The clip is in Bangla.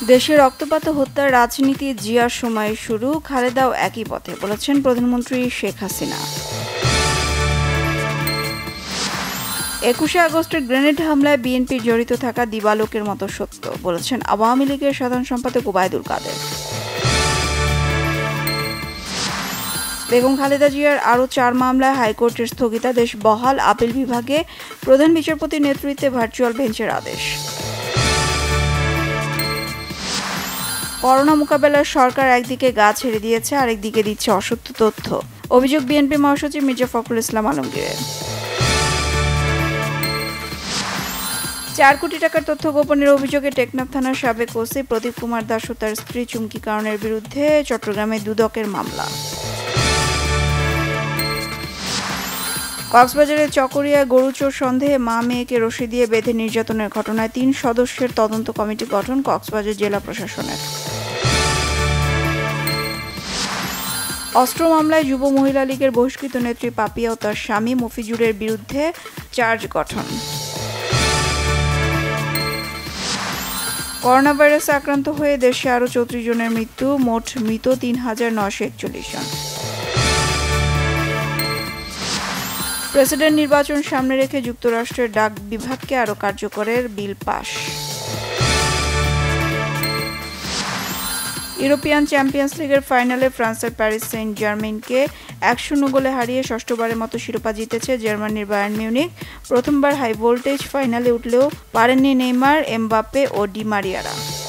দেশে রক্তপাত ও হত্যার রাজনীতি জিয়ার সময়ে শুরু, খালেদাও একই পথে, বলেছেন প্রধানমন্ত্রী শেখ হাসিনা। 21শে আগস্টের গ্রেনেড হামলায় বিএনপির জড়িত থাকা দিবালোকের মতো সত্য, বলেছেন আওয়ামী লীগের সাধারণ সম্পাদক ওবায়দুল কাদের। বেগম খালেদা জিয়ার আরও 4 মামলায় হাইকোর্টের স্থগিতাদেশ বহাল, আপিল বিভাগে প্রধান বিচারপতির নেতৃত্বে ভার্চুয়াল বেঞ্চের আদেশ। করোনা মোকাবেলায় সরকার একদিকে গা ছেড়ে দিয়েছে, আরেকদিকে দিচ্ছে অসত্য তথ্য, অভিযোগ বিএনপি মহাসচিব মির্জা ফখরুল ইসলাম আলমগীরের। 4 কোটি টাকার তথ্য গোপনের অভিযোগে টেকনাফ থানার সাবেক ওসি প্রদীপ কুমার দাস ও তার স্ত্রী চুমকিকরণের বিরুদ্ধে চট্টগ্রামে দুদকের মামলা। কক্সবাজারের চকরিয়ায় গরুচোর সন্দেহে মা মেয়েকে রশি দিয়ে বেঁধে নির্যাতনের ঘটনায় 3 সদস্যের তদন্ত কমিটি গঠন কক্সবাজার জেলা প্রশাসনের। অস্ত্র মামলায় যুব মহিলা লীগের বহিষ্কৃত নেত্রী পাপিয়া ও তার স্বামী মফিজুরের বিরুদ্ধে চার্জ গঠন। করোনা ভাইরাসে আক্রান্ত হয়ে দেশে আরও 34 জনের মৃত্যু, মোট মৃত 3941 জন। প্রেসিডেন্ট নির্বাচন সামনে রেখে যুক্তরাষ্ট্রের ডাক বিভাগকে আরও কার্যকরের বিল পাস। ইউরোপিয়ান চ্যাম্পিয়ন্স লিগের ফাইনালে ফ্রান্সের প্যারিস সেন্ট জার্মেইনকে 1-0 গোলে হারিয়ে ষষ্ঠবারের মতো শিরোপা জিতেছে জার্মানির বায়ার্ন মিউনিখ। প্রথমবার হাই ভোল্টেজ ফাইনালে উঠলেও পারেননি নেইমার, এমবাপ্পে ও ডি মারিয়ারা।